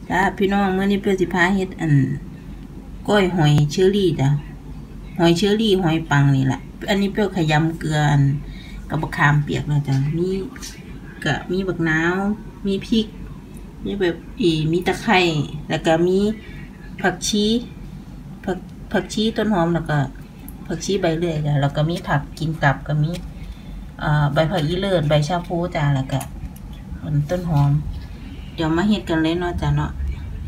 จ้าพี่น้องเมื่อนี้เพื่อสิพาเฮ็ดก้อยหอยเชอรี่จ้ะหอยเชอรี่หอยปังนี่แหละอันนี้เปรี้ยวขยำเกลือกับบักขามเปียกนะจ้ะมีบักนาวมีพริกมีแบบมีตะไคร้แล้วก็มีผักชีผักชีต้นหอมแล้วก็ผักชีใบเลื่อยจ้ะแล้วก็มีผักกินกับก็มีใบผักอีเลิศใบชาพูจ้ะแล้วก็ต้นหอมเดี๋ยวมาเฮ็ดกันเลยเนาะจ้ะเนาะ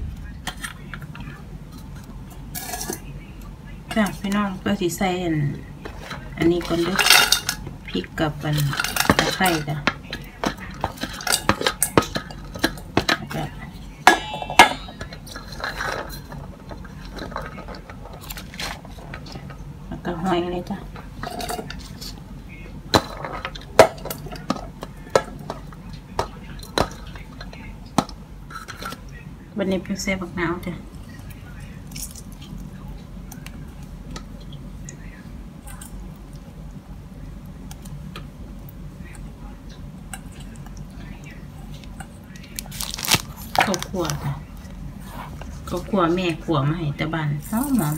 จ้ะพี่น้องก็สิใส่อันนี้ก่อนด้วยพริกกับตะไคร้จ้ะแล้วก็หอยเลยจ้ะวันนี้เป็นเส้นบักนาวจ้ะข้าวคั่วจ้ะข้าวคั่วแม่คั่วมาให้แต่บ้านหอม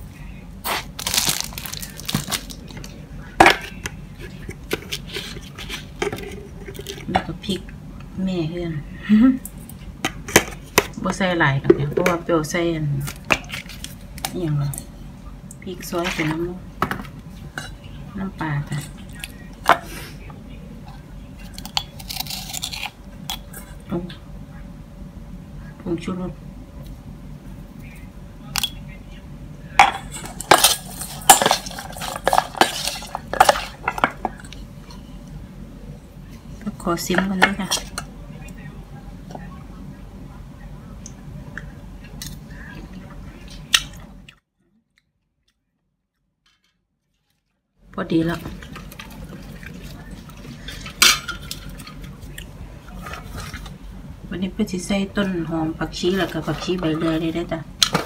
แล้วก็พริกแม่เฮือนบ่ใส่หลายดอกเนี่ยเพราะว่าเปรี้ยวใส่นี่อย่างไรพริกซอยเป็นน้ำปลาจ้ะผงชูรสขอซิมกันด้วยค่ะพอดีแล้ววันนี้เพื่อที่ใส่ต้นหอมผักชีแล้วก็ผักชีใบเลื่อยได้จ้ะ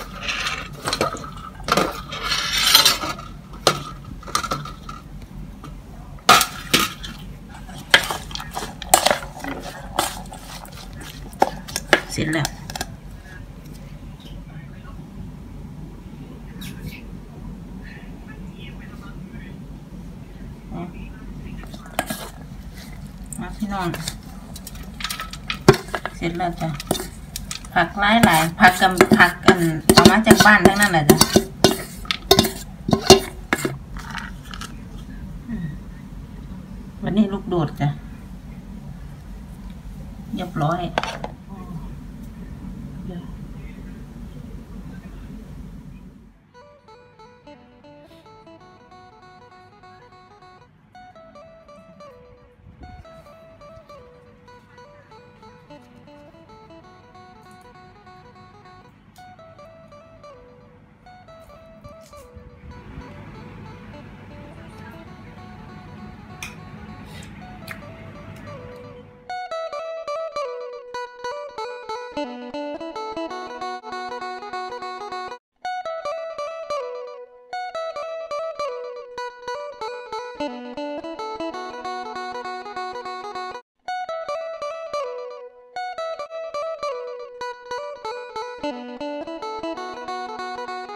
เสร็จแล้วมาพี่น้องเสร็จแล้วจ้ะผักหลายผักเอามาจากบ้านทั้งนั้นแหละจ้ะวันนี้ลูกโดดจ้ะเรียบร้อย